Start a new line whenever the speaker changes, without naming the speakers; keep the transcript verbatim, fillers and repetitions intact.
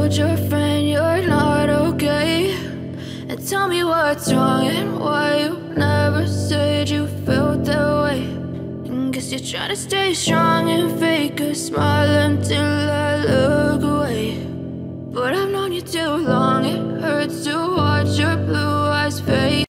told your friend you're not okay, and tell me what's wrong and why you never said you felt that way. And guess you're trying to stay strong and fake a smile until I look away.